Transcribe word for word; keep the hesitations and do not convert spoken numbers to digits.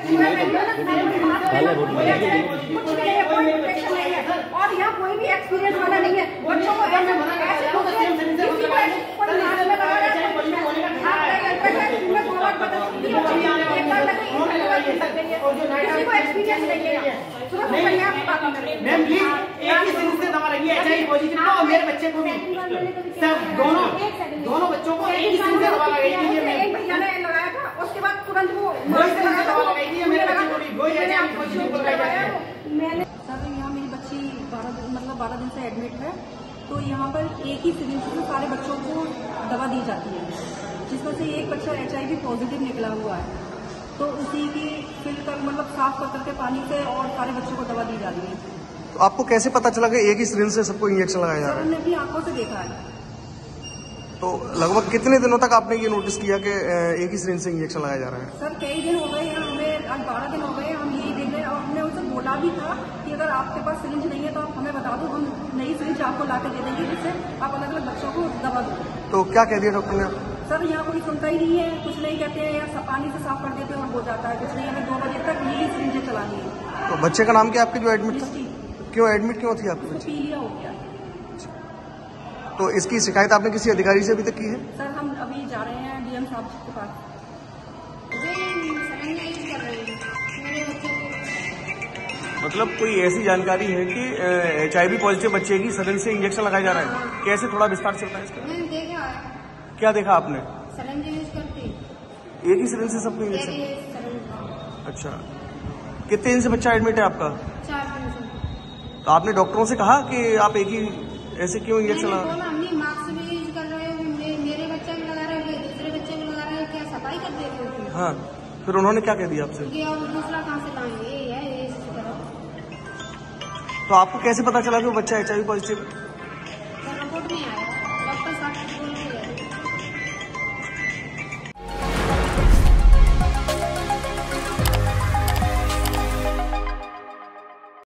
और यहाँ कोई भी एक्सपीरियंस वाला नहीं है। बच्चों को एक्सपीरियंस नहीं है। मैम प्लीज एक ही सिरिंज से दवा लगी है, एच आई वी पॉजिटिव को और मेरे बच्चे को भी, सब दोनों दोनों बच्चों को एक ही सिरिंज से दवा लगाई थी। ये एक भैया ने लगाया था, उसके बाद तुरंत वो दवा लगाई थी मेरे बच्चे को भी, वही एच आई वी पॉजिटिव को लगाया। मैंने सर यहाँ मेरी बच्ची बारह मतलब बारह दिन से एडमिट है, तो यहाँ पर एक ही सिरिंज से सारे बच्चों को दवा दी जाती है, जिसमें से एक बच्चा एच आई वी पॉजिटिव निकला हुआ है, तो उसी की फिल कर मतलब साफ कर करके पानी से और सारे बच्चों को दवा दी जा रही है। तो आपको कैसे पता चला कि एक ही सिरिंज से सबको इंजेक्शन लगाया जा रहा है? हमने अपनी आंखों से देखा है। तो लगभग कितने दिनों तक आपने ये नोटिस किया कि एक ही सिरिंज से इंजेक्शन लगाया जा रहा है? सर कई दिन हो गए, हमें आज बारह दिन हो गए, हम यही देख रहे हैं और हमने उनसे बोला भी था कि अगर आपके पास सिरिंज नहीं है तो आप हमें बता दो, हम नई सिरिंज आपको ला के दे देंगे, जिससे आप अलग अलग बच्चों को दवा दो। तो क्या कह दिया डॉक्टर ने? सर यहाँ कोई सुनता ही नहीं है, कुछ नहीं कहते हैं, या पानी से साफ कर देते हैं और हो जाता है, कुछ नहीं, हमें दो बजे तक यही सिरिंजें चलानी है। तो बच्चे का नाम क्या आपके जो एडमिट था? क्यों एडमिट क्यों थी आपकी बच्ची? पीलिया हो गया। तो इसकी शिकायत आपने किसी अधिकारी से अभी तक की है? सर हम अभी जा रहे हैं डी एम साहब के पास। मतलब कोई ऐसी जानकारी है कि एच आई वी पॉजिटिव बच्चे की सिरिंज से इंजेक्शन लगाया जा रहा है, कैसे थोड़ा विस्तार चलता है इसका? मैंने देखा। क्या देखा आपने? सिरिंज यूज करती एक ही सिरिंज से सबको इंजेक्शन? अच्छा, कितने दिन से बच्चा एडमिट है आपका? चार दिन से। तो आपने डॉक्टरों से कहा कि आप एक ही ऐसे क्यों इंजेक्शन लगा? हमने मास्क भी यूज कर रहे हो, मेरे बच्चे भी लगा रहे हो, दूसरे बच्चे भी लगा रहे हो, क्या सफाई कर देते हो? हाँ, फिर उन्होंने क्या कह दिया आपसे? कि और दूसरा कहाँ से लाएंगे, ये है ये। तो आपको कैसे पता चला कि वो बच्चा एच आई वी पॉजिटिव है?